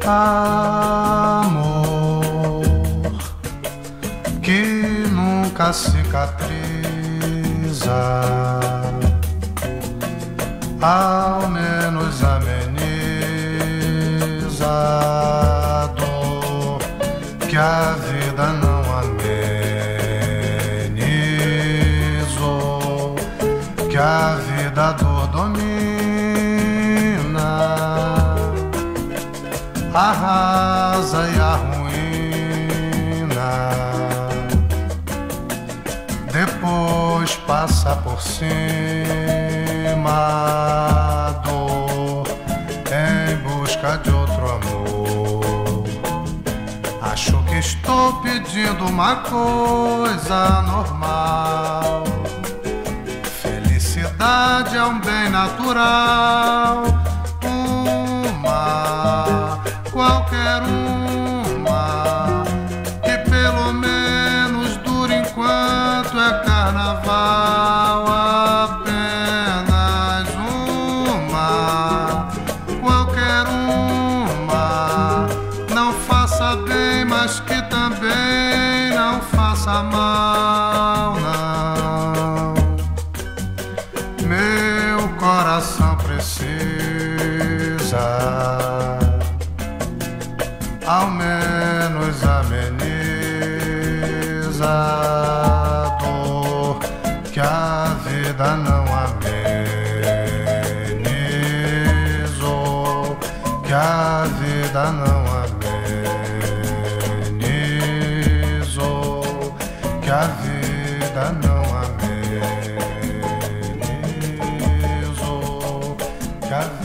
Amor que nunca cicatriza, ao menos ameniza a dor que a vida não amenizou, que a vida a dor domina, arrasa e arruína, depois passa por cima a dor em busca de outro amor. Acho que estou pedindo uma coisa normal. Felicidade é um bem natural, qualquer uma, que pelo menos dure enquanto é carnaval. Apenas uma, qualquer uma, não faça bem, mas que também não faça mal, não. Meu coração precisa, ao menos ameniza a dor que a vida não amenizou, que a vida não amenizou, que a vida não amenizou, que a vida